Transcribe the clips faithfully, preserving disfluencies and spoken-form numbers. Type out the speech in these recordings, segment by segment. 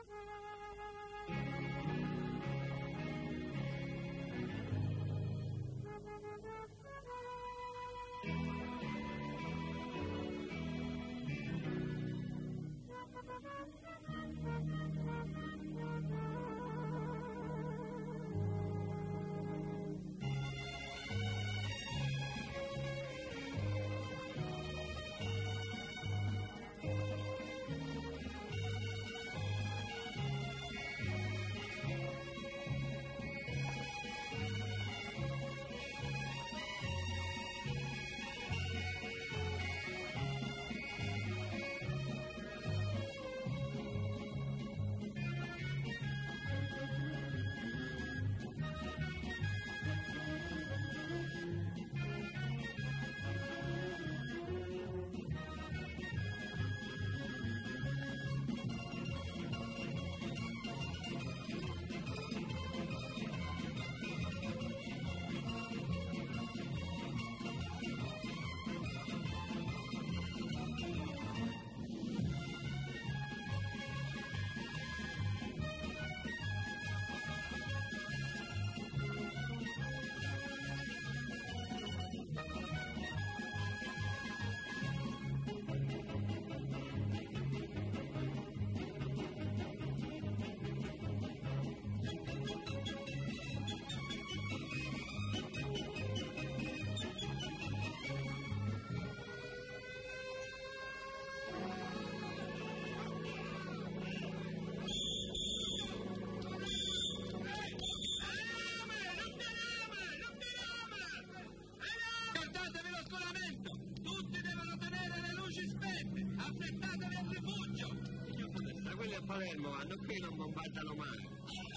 Palermo vanno qui, non bombardano mai.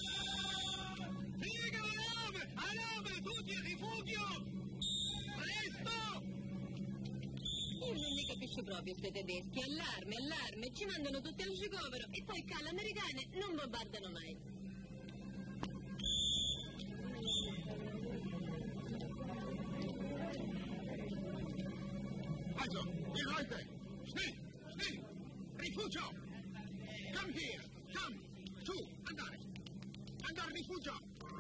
Figa, alame! Alame! Tutti a rifugio! Presto! Io non mi capisco proprio questi tedeschi. Allarme, allarme, ci mandano tutti al sciopero e poi qua le americane non bombardano mai. Also, ihr Leute! Schnell! Schnell! Rifugio! Come here! Come! Su! Andare! Andare, rifugio!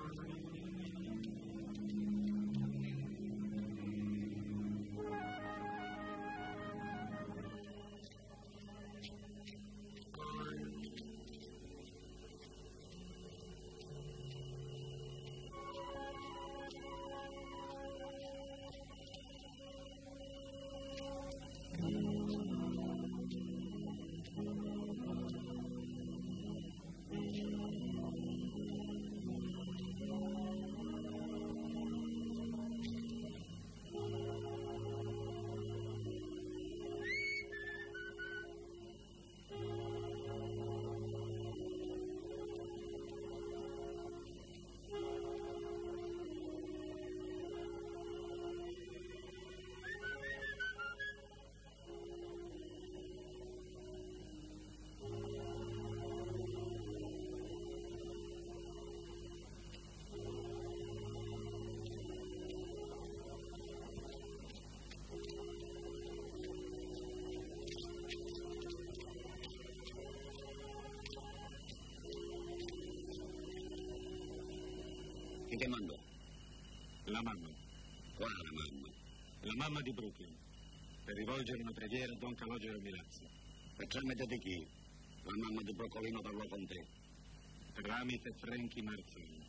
Chi ti mandò? La mamma. Quale mamma? La mamma di Brooklyn. Per rivolgere una preghiera a Don Calogero Milazzi. Per tramite di chi? La mamma di Broccolino parlò con te. Tramite Franchi Marzoni.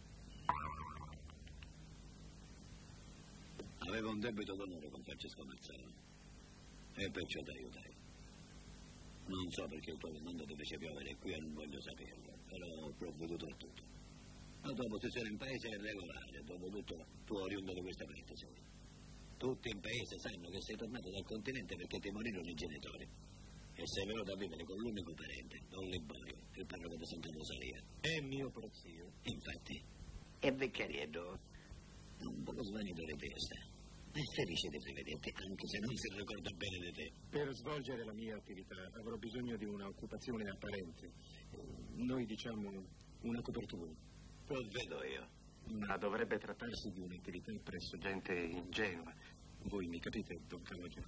Avevo un debito d'onore con Francesco Marzano e perciò ti aiutai. Non so perché il tuo mondo ti fece piovere qui e non voglio saperlo, però ho provveduto a tutto. La tua posizione in paese è regolare, dopo tutto tu oriundo di questa parte sei. Tutti in paese sanno che sei tornato dal continente perché ti morirono i genitori e sei venuto a vivere con l'unico parente, Don Liborio, il parroco di Santa Rosalia. È mio prozio. Infatti, è vecchiaretto, un poco svanito di testa. È felice di rivederti, anche se non si ricorda bene di te. Per svolgere la mia attività avrò bisogno di un'occupazione apparente. Noi diciamo una copertura. Provvedo io. Ma dovrebbe trattarsi di un'attività presso gente ingenua. Voi mi capite, Don Calogero?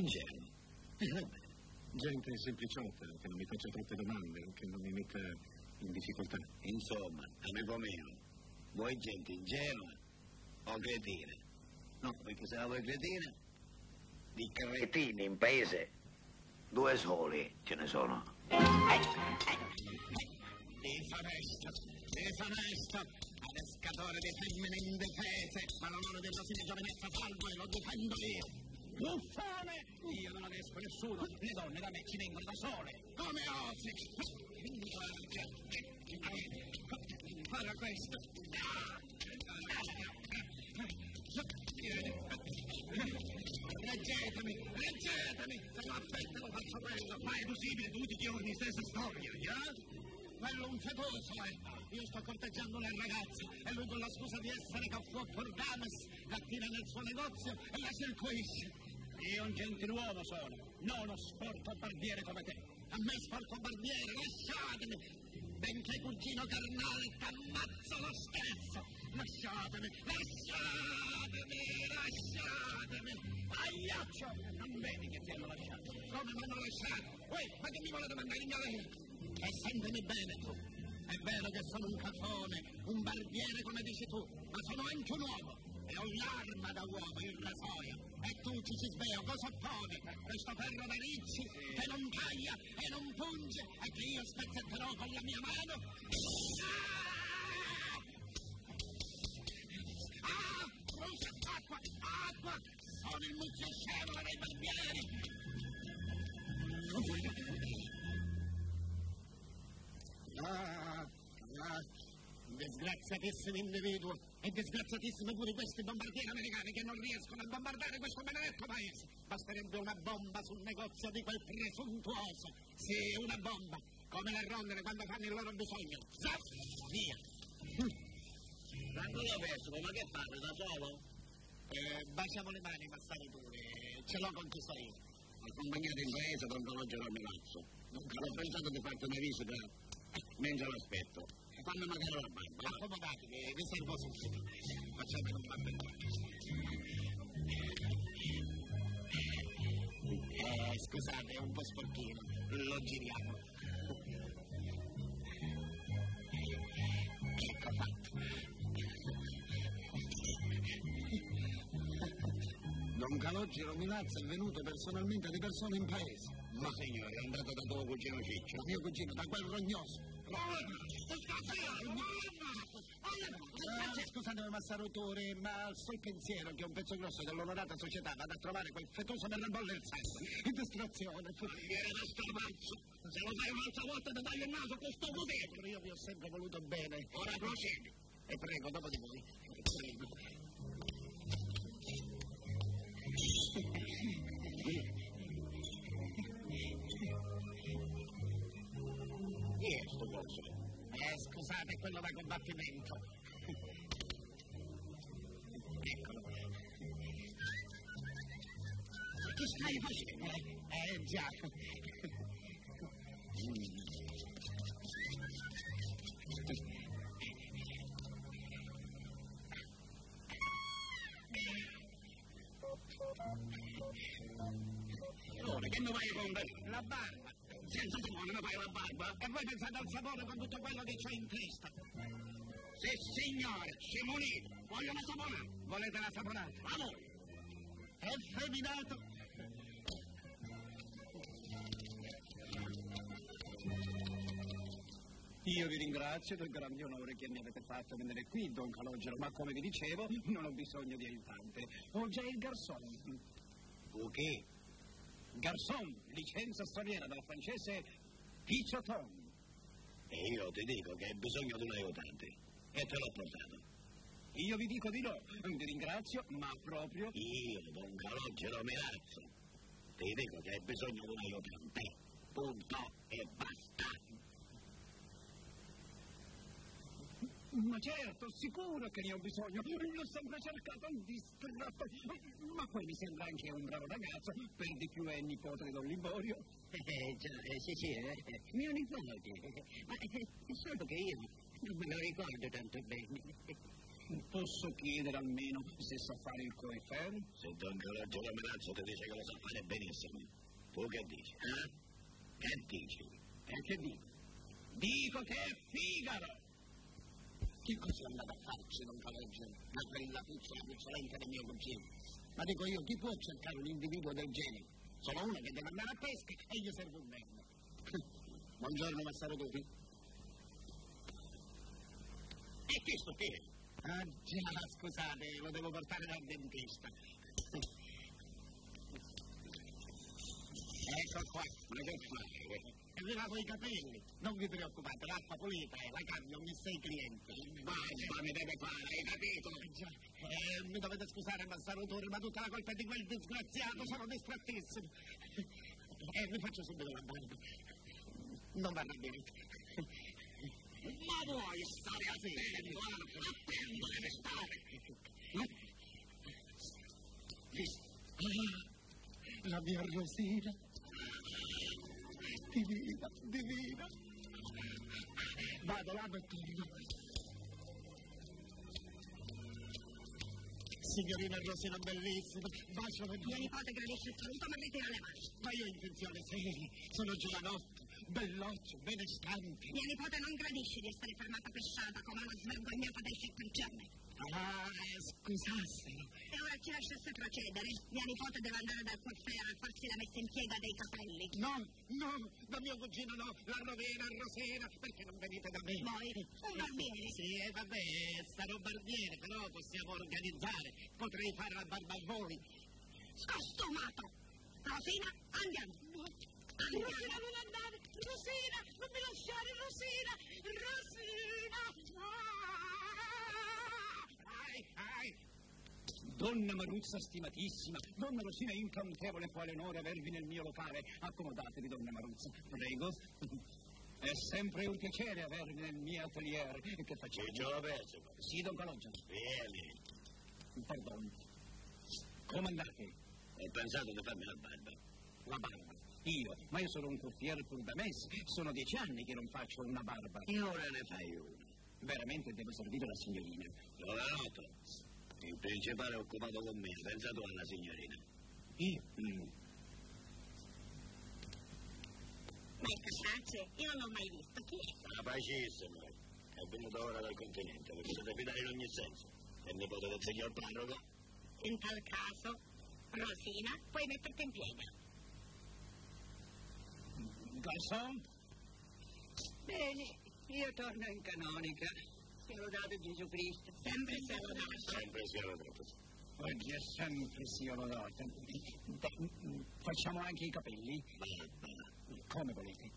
Ingenuo? Eh, vabbè. Gente sempliciotta, che non mi faccia troppe domande, che non mi metta in difficoltà. Insomma, amico mio, vuoi gente ingenua o cretina? No, perché se la vuoi cretina, di cretini in paese, due soli ce ne sono. Disonesto, disonesto, adescatore di femmine indefese, ma l'onore di una giovinezza salvo e lo difendo io. Buffone! Io non adesco nessuno, le donne da me ci vengono da sole. Come osi? Fare questo. Reggetemi, reggetemi, se lo aspetta lo faccio quello. Ma è possibile tutti i giorni stessa storia, eh? Quello un fetoso, eh. Io sto corteggiando una ragazza e lui con la scusa di essere caffè per dames la tira nel suo negozio e la circuisce. Io un gentiluomo sono, non uno sporco barbiere come te. A me sporco barbiere, lasciatemi! Benché cugino carnale, t'ammazzo lo stesso! Lasciatemi, lasciatemi, lasciatemi! Aiaccio! Non vedi che ti hanno lasciato? Come mi hanno lasciato? Uè, ma che mi volete mandare in galera? E sentimi bene tu, è vero che sono un cafone, un barbiere come dici tu, ma sono anche un uomo e ho l'arma da uomo, il rasoio. E tu ci si sveo, cosa opponi? Questo ferro da ricci che non caglia e non punge e che io spezzetterò con la mia mano? Ah! Ah! Brucia, acqua, acqua! Sono il mucchio scevolo dei barbieri! Ah, ah, disgraziatissimo individuo e disgraziatissimi pure questi bombardieri americani che non riescono a bombardare questo benedetto paese. Basterebbe una bomba sul negozio di quel presuntuoso. Sì, una bomba, come le rondine quando fanno il loro bisogno. Zapp, via. Ma non l'ho perso, ma che fare, da solo? Eh, baciamo le mani, massare pure, ce l'ho con chi sto io. Accompagnato in paese da un conoscere a Milazzo. Non ho pensato di farti una visita, mentre l'aspetto. Quando magari la barba. Accomodatevi, vi servo subito. Facciamo un babbello. Eh, scusate, è un po' sporchino. Lo giriamo. Ecco fatto. Don Calogero Milazzo è venuto personalmente di persone in paese. Ma signore, è andato da tuo cugino Ciccio. Mio cugino, da quel rognoso. Eh, scusate, Massarotore, ma al sol pensiero che un pezzo grosso dell'onorata società vada a trovare quel fetoso per la bolla del sangue. Che distrazione. Viene da scarpazzo. Se lo fai un'altra volta ti taglio il naso con sto cudetto. Io vi ho sempre voluto bene. Ora procedi. E prego, dopo di voi. Prego. Chi è sto coso? Eh, scusate, è quello da combattimento. Eccolo. Ma che stai facendo? Eh, eh già. Ora, che mi vai con te? La barba. Senza timone mi fai la barba? E voi pensate al sapore con tutto quello che c'ho in testa? Sì, signore, Simonino, voglio una saponata. Volete la saponata? A voi. Effeminato. Io vi ringrazio del grande onore che mi avete fatto venire qui, Don Calogero, ma come vi dicevo, non ho bisogno di aiutante. Ho già il garçon. O che? Garçon, licenza straniera dal francese Picciotton. E io ti dico che hai bisogno di un aiutante. E te l'ho portato. Io vi dico di no. Vi ringrazio, ma proprio... Io, Don Calogero Milazzo, ti dico che hai bisogno di un aiutante. Punto e basta. Ma certo, sicuro che ne ho bisogno. L'ho sempre cercato un distratto. Ma poi mi sembra anche un bravo ragazzo. Per di più è nipote di Don Liborio. Eh, già, eh, sì, sì, eh, mio nipote. Ma eh, è solo che io non me lo ricordo tanto bene. Posso chiedere almeno se sa fare il coefer? Se Don Calogero Milazzo ti dice che lo sa fare benissimo, tu che dici? Eh? Che dici? E che dico? Dico che è Figaro! Che cosa è andato a farci, don Calogero? La quella piccola puzzolente del mio cugino. Ma dico io, chi può cercare un individuo del genere? Sono uno che deve andare a pesca e gli serve un verbo. Buongiorno, Massaro Dupi. E questo che è? Ah già, scusate, lo devo portare dal dentista. Ecco qua, ma che fai? Arrivato i capelli, non vi preoccupate, l'acqua pulita e la cambio ogni sei clienti. Basta, mi deve fare, hai capito? Già, eh, mi dovete scusare, Massaro Dupi, ma tutta la colpa è di quel disgraziato, sono distrattissimo. E eh, vi faccio subito la barba. Non va bene. Ma vuoi stare a tempo? A tempo deve stare. Ah, la mia Rosina. Divina, divina. Vado là e torno. Signorina Rosina bellissima, bacio per Mia nipote gradisce il saluto, ma ritira le mani. Ma io ho intenzione seria, sono giovanotto, belloccio, benestante. Mia nipote non gradisce di essere fermata pesciata come una svergognata dei cinquantenni. Ah, scusassero. E ora ci lasciasse procedere. Mia nipote deve andare dal coiffeur a farsi la messa in piega dei capelli. No, no, da mio cugino no, la rovina, Rosina, perché non venite da me? Voi, un barbiere. Sì, eh, vabbè, sarò barbiere, però possiamo organizzare. Potrei fare la barba a voi. Scostumato! Rosina, andiamo! Andiamo. Rosina, non andare! Rosina, non mi lasciare, Rosina! Rosina! Ai, ai! Donna Maruzza stimatissima, donna Rosina incantevole, quale onore avervi nel mio locale. Accomodatevi, donna Maruzza, prego. È sempre un piacere avervi nel mio atelier. E che facciamo? Giovese. Sì, don Calogero. Vieni. Pardon. Come andate? Ho pensato di farmi la barba. La barba? Io? Ma io sono un cuffiere pur da mesi. Sono dieci anni che non faccio una barba. E ora ne fai una. Veramente devo servire la signorina. Giovanotto, il principale è occupato con me. Pensa tu alla signorina. Io? Mm. Ma è Casace, io non l'ho mai visto. Chi è? Capacissimo. È venuto ora dal continente. Vi potete fidare in ogni senso. È nipote del signor parroco. In tal caso, Rosina, puoi metterti in piega. Garçon? Bene, io torno in canonica. Sia lodato Gesù Cristo. Sempre sia lodato. Sempre sia lodato. Oggi è sempre sia lodato. Facciamo anche i capelli? Come volete.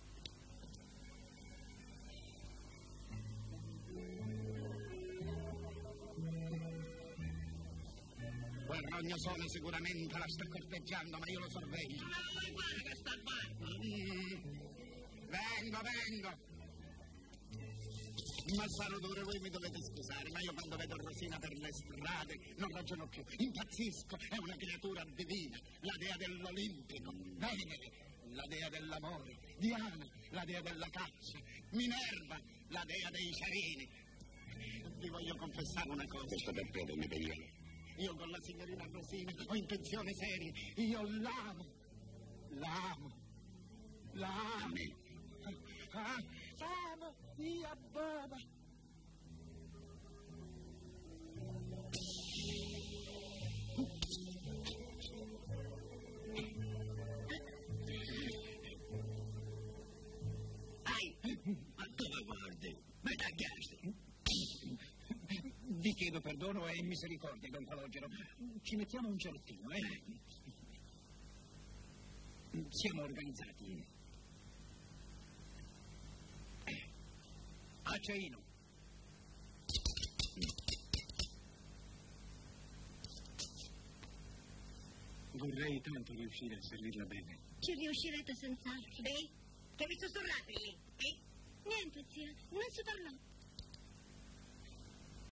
Quel rognosone sicuramente la sta corteggiando, ma io lo sorveglio. Ma non vuoi fare questa barba? Mm. Vengo, vengo. Massaro Dure, voi mi dovete scusare, ma io quando vedo Rosina per le strade non ragiono più, impazzisco, è una creatura divina, la dea dell'Olimpico, Venere, la dea dell'amore, Diana, la dea della caccia, Minerva, la dea dei cerini. Vi voglio confessare una cosa. Questo per Pedro mi pigliano. Io con la signorina Rosina ho intenzioni serie, io l'amo, l'amo, l'amo, ah, amo, mia baba. Ai, ma dove guardi? Mi tagliasti. Vi chiedo perdono e misericordia, don Calogero. Ci mettiamo un certino, eh? Siamo organizzati. Eh. Acceino. Vorrei tanto riuscire a servirla bene. Ci riuscirete senz'altro. Beh, che vi sussurrate lì? Eh? Niente, zia, non si parlò.